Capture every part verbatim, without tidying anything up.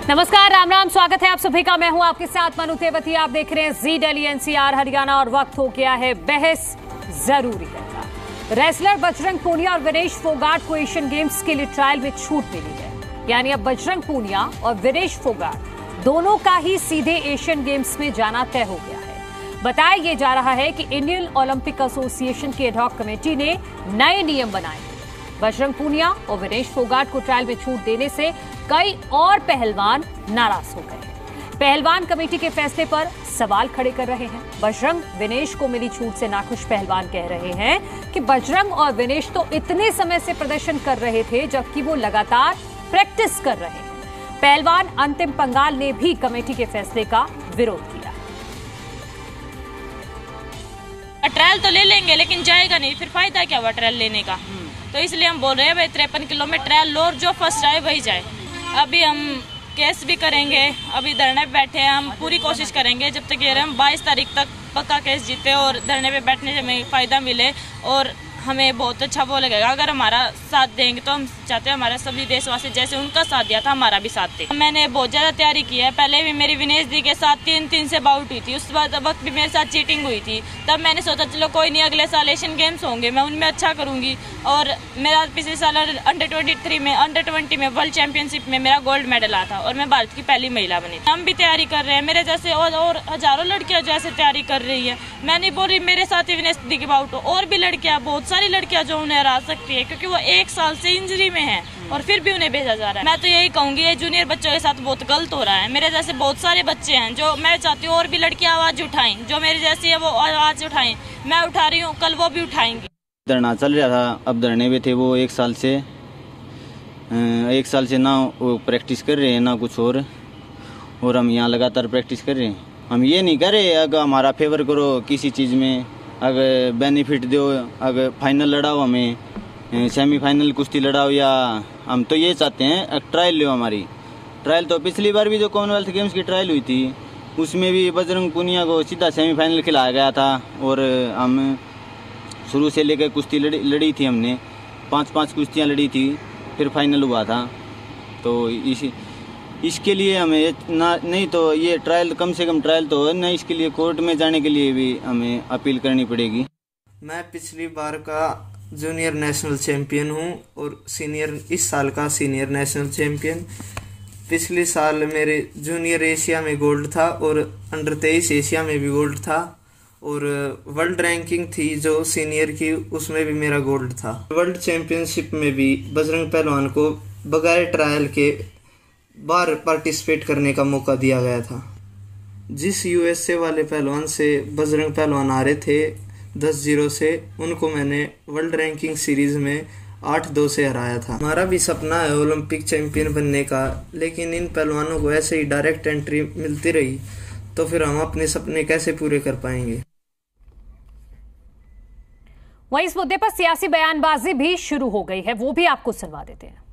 नमस्कार, राम राम, स्वागत है आप सभी का। मैं हूं आपके साथ मनु तेवती। आप देख रहे हैं जी डेली एनसीआर हरियाणा और वक्त हो गया है बहस जरूरी है का। रेसलर बजरंग पूनिया और विनेश फोगाट को एशियन गेम्स के लिए ट्रायल में छूट मिली है। यानी अब बजरंग पूनिया और विनेश फोगाट दोनों का ही सीधे एशियन गेम्स में जाना तय हो गया है। बताया यह जा रहा है कि इंडियन ओलंपिक एसोसिएशन की एडहॉक कमेटी ने नए नियम बनाए हैं। बजरंग पूनिया और विनेश फोगाट को ट्रायल में छूट देने से कई और पहलवान नाराज हो गए हैं। पहलवान कमेटी के फैसले पर सवाल खड़े कर रहे हैं। बजरंग विनेश को मिली छूट से नाखुश पहलवान कह रहे हैं कि बजरंग और विनेश तो इतने समय से प्रदर्शन कर रहे थे जबकि वो लगातार प्रैक्टिस कर रहे हैं। पहलवान अंतिम पंगाल ने भी कमेटी के फैसले का विरोध किया। ट्रायल तो ले लेंगे लेकिन जाएगा नहीं, फिर फायदा क्या हुआ ट्रायल लेने का। तो इसलिए हम बोल रहे हैं भाई तिरपन किलो में ट्रायल लो और जो फर्स्ट आए वही जाए। अभी हम केस भी करेंगे, अभी धरने पे बैठे हैं, हम पूरी कोशिश करेंगे जब तक ये रहे हम बाईस तारीख तक पक्का केस जीते और धरने पे बैठने से हमें फायदा मिले और हमें बहुत अच्छा वो लगेगा। अगर हमारा साथ देंगे तो हम चाहते हैं हमारे सभी देशवासी जैसे उनका साथ दिया था हमारा भी साथ दे। मैंने बहुत ज्यादा तैयारी की है। पहले भी मेरी विनेश दी के साथ तीन तीन से बाउट हुई थी, उस बाद वक्त भी मेरे साथ चीटिंग हुई थी। तब मैंने सोचा चलो कोई नहीं, अगले साल एशियन गेम्स होंगे, मैं उनमें अच्छा करूंगी। और मेरा पिछले साल अंडर ट्वेंटी थ्री में अंडर ट्वेंटी में वर्ल्ड चैंपियनशिप में मेरा गोल्ड मेडल आया था और मैं भारत की पहली महिला बनी। हम भी तैयारी कर रहे हैं मेरे जैसे और, और हजारों लड़कियां जैसे तैयारी कर रही है। मैं नहीं बोल रही मेरे साथ ही विनेश दी के बाउट हो, और भी लड़कियां, बहुत सारी लड़कियां जो उन्हें हरा सकती है क्योंकि वो एक साल से इंजरी में है और फिर भी उन्हें भेजा जा रहा है। मैं तो यही कहूंगी ये जूनियर बच्चों के साथ बहुत गलत हो रहा है। मेरे जैसे बहुत सारे बच्चे हैं जो मैं चाहती हूँ और भी लड़कियां आवाज उठाएं, जो मेरी जैसी है वो आवाज उठाएं। मैं उठा रही हूँ, कल वो भी उठाएंगी। धरना चल रहा था, अब धरने पे थे वो एक साल से एक साल से ना वो प्रैक्टिस कर रहे हैं ना कुछ और और हम यहाँ लगातार प्रैक्टिस कर रहे हैं। हम ये नहीं कर रहे अगर हमारा फेवर करो किसी चीज़ में, अगर बेनिफिट दो, अगर फाइनल लड़ाओ, हमें सेमीफाइनल कुश्ती लड़ाओ, या हम तो ये चाहते हैं ट्रायल लो हमारी। ट्रायल तो पिछली बार भी जो कॉमनवेल्थ गेम्स की ट्रायल हुई थी उसमें भी बजरंग पूनिया को सीधा सेमीफाइनल खिलाया गया था और हम शुरू से लेकर कुश्ती लड़ी लड़ी थी, हमने पांच पांच कुश्तियां लड़ी थी, फिर फाइनल हुआ था। तो इस इसके लिए हमें ना नहीं तो ये ट्रायल कम से कम ट्रायल तो है ना, इसके लिए कोर्ट में जाने के लिए भी हमें अपील करनी पड़ेगी। मैं पिछली बार का जूनियर नेशनल चैंपियन हूं और सीनियर इस साल का सीनियर नेशनल चैंपियन। पिछले साल मेरे जूनियर एशिया में गोल्ड था और अंडर तेईस एशिया में भी गोल्ड था और वर्ल्ड रैंकिंग थी जो सीनियर की, उसमें भी मेरा गोल्ड था। वर्ल्ड चैंपियनशिप में भी बजरंग पहलवान को बगैर ट्रायल के बार पार्टिसिपेट करने का मौका दिया गया था। जिस यूएसए वाले पहलवान से बजरंग पहलवान आ रहे थे दस जीरो से, उनको मैंने वर्ल्ड रैंकिंग सीरीज में आठ दो से हराया था। हमारा भी सपना है ओलंपिक चैंपियन बनने का, लेकिन इन पहलवानों को ऐसे ही डायरेक्ट एंट्री मिलती रही तो फिर हम अपने सपने कैसे पूरे कर पाएंगे। वहीं इस मुद्दे पर सियासी बयानबाजी भी शुरू हो गई है, वो भी आपको सुनवा देते हैं।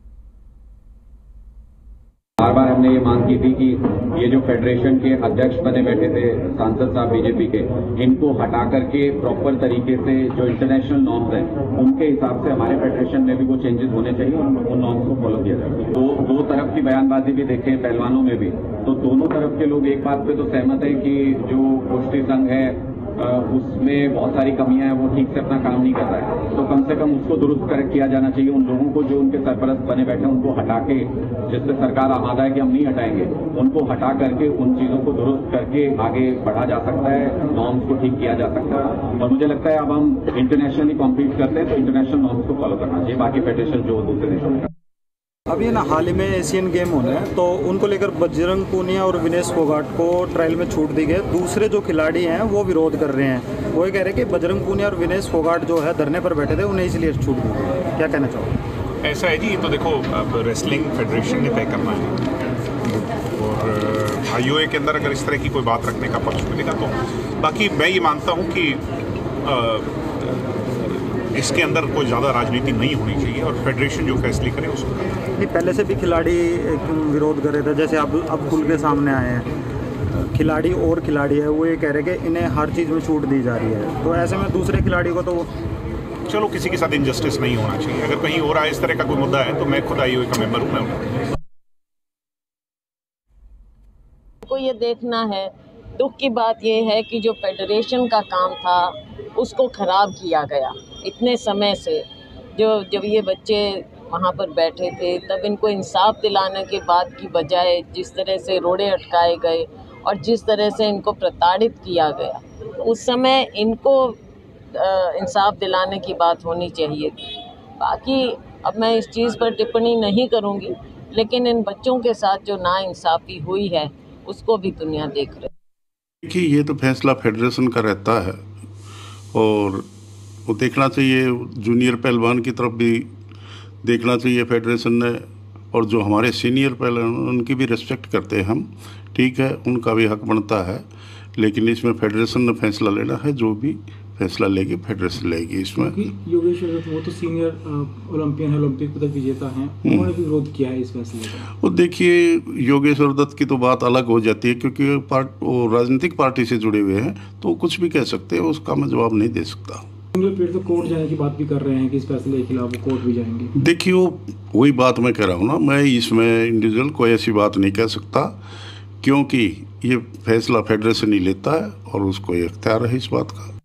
बार बार हमने ये मांग की थी कि ये जो फेडरेशन के अध्यक्ष बने बैठे थे सांसद साहब बीजेपी के, इनको हटा करके प्रॉपर तरीके से जो इंटरनेशनल नॉर्म्स हैं उनके हिसाब से हमारे फेडरेशन में भी वो चेंजेस होने चाहिए और उन नॉर्म्स को फॉलो किया जाए। तो दो तरफ की बयानबाजी भी देखें पहलवानों में भी, तो दोनों तरफ के लोग एक बात पे तो सहमत है कि जो कुश्ती संघ है उसमें बहुत सारी कमियां हैं, वो ठीक से अपना काम नहीं कर रहा है। तो कम से कम उसको दुरुस्त कर किया जाना चाहिए। उन लोगों को जो उनके सरपरस्त बने बैठे हैं उनको हटा के, जिससे सरकार आमादा है कि हम नहीं हटाएंगे, उनको हटा करके उन चीजों को दुरुस्त करके आगे बढ़ा जा सकता है, नॉर्म्स को ठीक किया जा सकता है। और मुझे लगता है अब हम इंटरनेशनली कॉम्पीट करते हैं तो इंटरनेशनल नॉर्म्स को फॉलो करना चाहिए, बाकी फेडरेशन जो दूसरे देशों में। अब ये ना हाल ही में एशियन गेम होने हैं तो उनको लेकर बजरंग पूनिया और विनेश फोगाट को ट्रायल में छूट दी गई। दूसरे जो खिलाड़ी हैं वो विरोध कर रहे हैं, वो ये कह रहे हैं कि बजरंग पूनिया और विनेश फोगाट जो है धरने पर बैठे थे उन्हें इसलिए छूट दी गई। क्या कहना चाहोगे? ऐसा है जी, तो देखो अब रेसलिंग फेडरेशन ने तय करना है और आईओए के अंदर अगर इस तरह की कोई बात रखने का पक्ष मिलेगा तो, बाकी मैं ये मानता हूँ कि आ, इसके अंदर कोई ज़्यादा राजनीति नहीं होनी चाहिए और फेडरेशन जो फैसले करे उसको नहीं। पहले से भी खिलाड़ी विरोध कर रहे थे, जैसे अब अब खुल के सामने आए हैं खिलाड़ी और खिलाड़ी है वो ये कह रहे हैं कि इन्हें हर चीज़ में छूट दी जा रही है, तो ऐसे में दूसरे खिलाड़ी को तो चलो किसी के साथ इनजस्टिस नहीं होना चाहिए। अगर कहीं हो रहा है इस तरह का कोई मुद्दा है तो मैं खुद आईओए का मेंबर हूँ, मैं को ये देखना है। दुख की बात ये है कि जो फेडरेशन का काम था उसको ख़राब किया गया इतने समय से। जो जब ये बच्चे वहाँ पर बैठे थे तब इनको इंसाफ दिलाने के बाद की बजाय जिस तरह से रोड़े अटकाए गए और जिस तरह से इनको प्रताड़ित किया गया, उस समय इनको इंसाफ दिलाने की बात होनी चाहिए थी। बाकी अब मैं इस चीज़ पर टिप्पणी नहीं करूँगी, लेकिन इन बच्चों के साथ जो नाइंसाफ़ी हुई है उसको भी दुनिया देख रही है। देखिए, ये तो फैसला फेडरेशन का रहता है और वो देखना चाहिए, जूनियर पहलवान की तरफ भी देखना चाहिए फेडरेशन ने, और जो हमारे सीनियर पहलवान उनकी भी रिस्पेक्ट करते हैं हम, ठीक है, उनका भी हक बनता है। लेकिन इसमें फेडरेशन ने फैसला लेना है, जो भी फैसला लेगी फेडरेशन लेगी। इसमें योगेश रदत वो तो सीनियर ओलंपियन है, ओलंपिक पदक विजेता हैं, उन्होंने भी विरोध किया है इस फैसले का। वो देखिए, योगेश रदत की तो बात अलग हो जाती है क्योंकि पार्ट वो राजनीतिक पार्टी से जुड़े हुए हैं, तो कुछ भी कह सकते हैं, उसका मैं जवाब नहीं दे सकता। फिर तो कोर्ट जाने की बात भी कर रहे हैं कि इस फैसले के खिलाफ वो कोर्ट भी जाएंगे। देखिए, वो वही बात मैं कह रहा हूँ ना, मैं इसमें इंडिविजुअल कोई ऐसी बात नहीं कह सकता क्योंकि ये फैसला फेडरेशन ही लेता है और उसको इख्तियार है इस बात का।